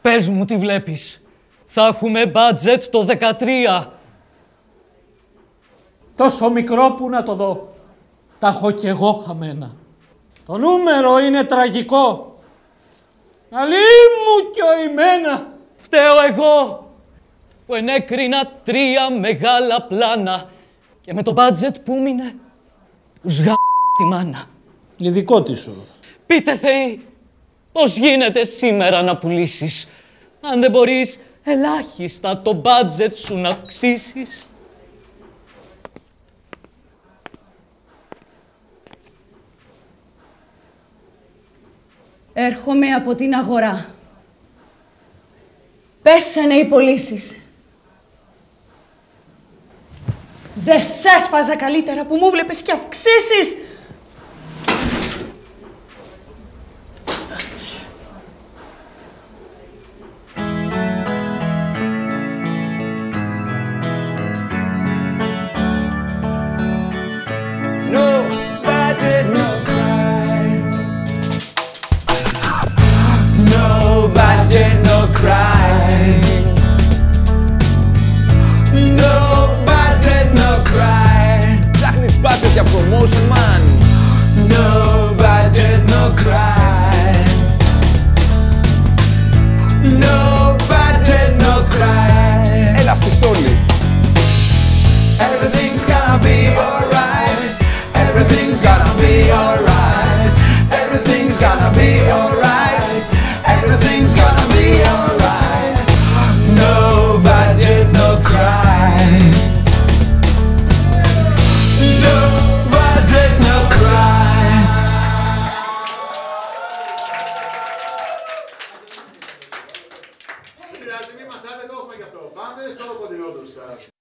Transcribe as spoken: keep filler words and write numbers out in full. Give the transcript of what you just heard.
Πες μου τι βλέπεις. Θα έχουμε budget το δεκατρία. Τόσο μικρό που να το δω. Τα έχω κι εγώ χαμένα. Το νούμερο είναι τραγικό. Αλλή μου κι ο ημένα. Φταίω εγώ που ενέκρινα τρία μεγάλα πλάνα και με το budget που μείνε τους γα... τη μάνα. Ειδικό τι σου. Πείτε Θεοί, πώς γίνεται σήμερα να πουλήσεις αν δεν μπορείς ελάχιστα το budget σου να αυξήσεις. Έρχομαι από την αγορά. Πέσανε οι πωλήσεις. Δεν σ' έσπαζα καλύτερα που μου βλέπεις και αυξήσεις. Budget, no crime. No budget, no crime. Ψάχνεις budget για promotion, man. No budget, no crime. No budget, no crime. Έλα αυτούς όλοι. Everything's gonna be alright. Everything's gonna be alright. Everything's gonna be alright. Everything's gonna be alright. No budget, no crime. No budget, no crime. Δεν πειράζει, μη μασάτε, το έχουμε γι' αυτό. Πάμε στο κοντινό τους.